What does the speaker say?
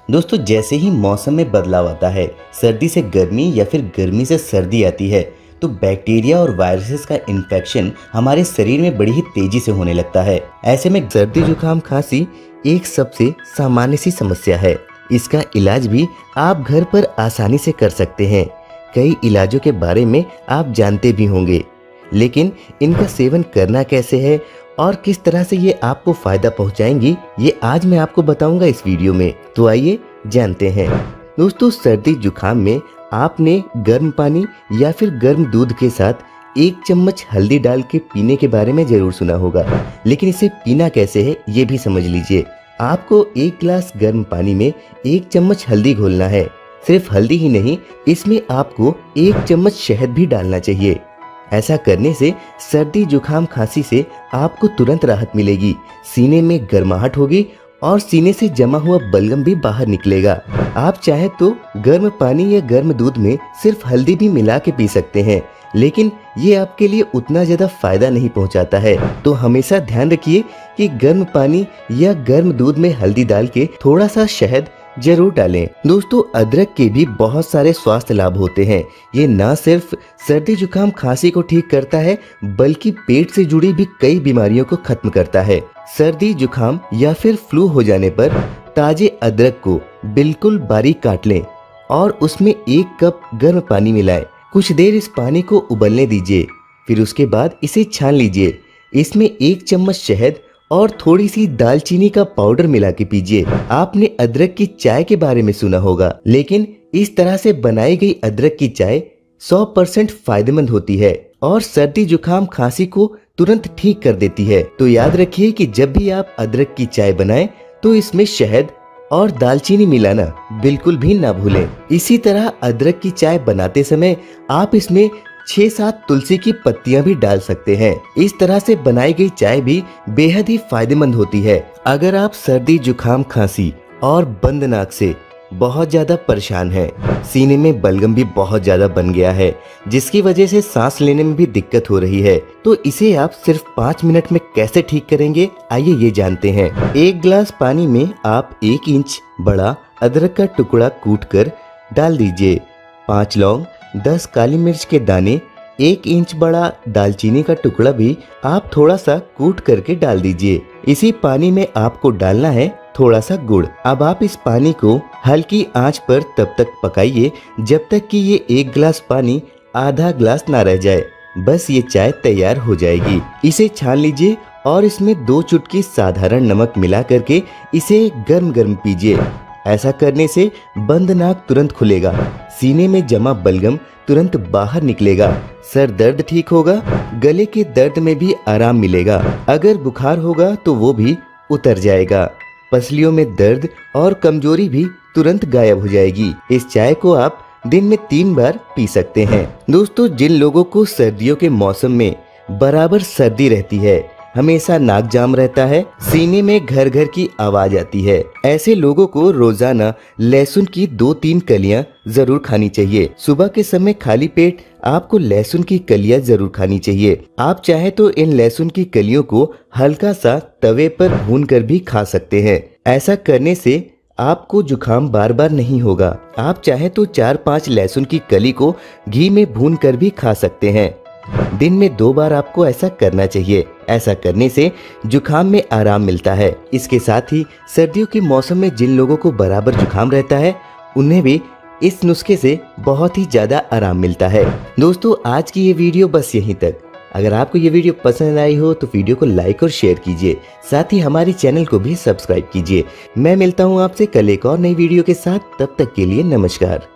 दोस्तों जैसे ही मौसम में बदलाव आता है, सर्दी से गर्मी या फिर गर्मी से सर्दी आती है, तो बैक्टीरिया और वायरसेस का इन्फेक्शन हमारे शरीर में बड़ी ही तेजी से होने लगता है। ऐसे में सर्दी जुकाम खांसी एक सबसे सामान्य सी समस्या है। इसका इलाज भी आप घर पर आसानी से कर सकते हैं। कई इलाजों के बारे में आप जानते भी होंगे, लेकिन इनका सेवन करना कैसे है और किस तरह से ये आपको फायदा पहुंचाएंगी, ये आज मैं आपको बताऊंगा इस वीडियो में। तो आइए जानते हैं। दोस्तों सर्दी जुकाम में आपने गर्म पानी या फिर गर्म दूध के साथ 1 चम्मच हल्दी डाल के पीने के बारे में जरूर सुना होगा, लेकिन इसे पीना कैसे है ये भी समझ लीजिए। आपको 1 गिलास गर्म पानी में 1 चम्मच हल्दी घोलना है। सिर्फ हल्दी ही नहीं, इसमें आपको 1 चम्मच शहद भी डालना चाहिए। ऐसा करने से सर्दी जुकाम खांसी से आपको तुरंत राहत मिलेगी। सीने में गर्माहट होगी और सीने से जमा हुआ बलगम भी बाहर निकलेगा। आप चाहे तो गर्म पानी या गर्म दूध में सिर्फ हल्दी भी मिला के पी सकते हैं, लेकिन ये आपके लिए उतना ज्यादा फायदा नहीं पहुंचाता है। तो हमेशा ध्यान रखिए कि गर्म पानी या गर्म दूध में हल्दी डाल के थोड़ा सा शहद जरूर डालें। दोस्तों अदरक के भी बहुत सारे स्वास्थ्य लाभ होते हैं। ये ना सिर्फ सर्दी जुकाम खांसी को ठीक करता है, बल्कि पेट से जुड़ी भी कई बीमारियों को खत्म करता है। सर्दी जुकाम या फिर फ्लू हो जाने पर ताजे अदरक को बिल्कुल बारीक काट लें और उसमें 1 कप गर्म पानी मिलाएं। कुछ देर इस पानी को उबलने दीजिए, फिर उसके बाद इसे छान लीजिए। इसमें 1 चम्मच शहद और थोड़ी सी दालचीनी का पाउडर मिला के पीजिए। आपने अदरक की चाय के बारे में सुना होगा, लेकिन इस तरह से बनाई गई अदरक की चाय 100% फायदेमंद होती है और सर्दी जुकाम खांसी को तुरंत ठीक कर देती है। तो याद रखिए कि जब भी आप अदरक की चाय बनाएं तो इसमें शहद और दालचीनी मिलाना बिल्कुल भी ना भूलें। इसी तरह अदरक की चाय बनाते समय आप इसमें 6-7 तुलसी की पत्तियां भी डाल सकते हैं। इस तरह से बनाई गई चाय भी बेहद ही फायदेमंद होती है। अगर आप सर्दी जुकाम खांसी और बंद नाक से बहुत ज्यादा परेशान हैं, सीने में बलगम भी बहुत ज्यादा बन गया है, जिसकी वजह से सांस लेने में भी दिक्कत हो रही है, तो इसे आप सिर्फ 5 मिनट में कैसे ठीक करेंगे, आइए ये जानते हैं। 1 गिलास पानी में आप 1 इंच बड़ा अदरक का टुकड़ा कूट कर डाल दीजिए। 5 लौंग, 10 काली मिर्च के दाने, 1 इंच बड़ा दालचीनी का टुकड़ा भी आप थोड़ा सा कूट करके डाल दीजिए। इसी पानी में आपको डालना है थोड़ा सा गुड़। अब आप इस पानी को हल्की आंच पर तब तक पकाइए जब तक कि ये 1 गिलास पानी आधा गिलास ना रह जाए। बस ये चाय तैयार हो जाएगी। इसे छान लीजिए और इसमें 2 चुटकी साधारण नमक मिला करके इसे गर्म गर्म पीजिए। ऐसा करने से बंद नाक तुरंत खुलेगा, सीने में जमा बलगम तुरंत बाहर निकलेगा, सर दर्द ठीक होगा, गले के दर्द में भी आराम मिलेगा। अगर बुखार होगा तो वो भी उतर जाएगा। पसलियों में दर्द और कमजोरी भी तुरंत गायब हो जाएगी। इस चाय को आप दिन में 3 बार पी सकते हैं। दोस्तों जिन लोगों को सर्दियों के मौसम में बराबर सर्दी रहती है, हमेशा नाक जाम रहता है, सीने में घर घर की आवाज आती है, ऐसे लोगों को रोजाना लहसुन की 2-3 कलियां जरूर खानी चाहिए। सुबह के समय खाली पेट आपको लहसुन की कलियां जरूर खानी चाहिए। आप चाहे तो इन लहसुन की कलियों को हल्का सा तवे पर भून कर भी खा सकते हैं। ऐसा करने से आपको जुकाम बार बार नहीं होगा। आप चाहे तो 4-5 लहसुन की कली को घी में भून कर भी खा सकते हैं। दिन में 2 बार आपको ऐसा करना चाहिए। ऐसा करने से जुकाम में आराम मिलता है। इसके साथ ही सर्दियों के मौसम में जिन लोगों को बराबर जुकाम रहता है, उन्हें भी इस नुस्खे से बहुत ही ज्यादा आराम मिलता है। दोस्तों आज की ये वीडियो बस यहीं तक। अगर आपको ये वीडियो पसंद आई हो तो वीडियो को लाइक और शेयर कीजिए, साथ ही हमारे चैनल को भी सब्सक्राइब कीजिए। मैं मिलता हूँ आपसे कल एक और नई वीडियो के साथ। तब तक के लिए नमस्कार।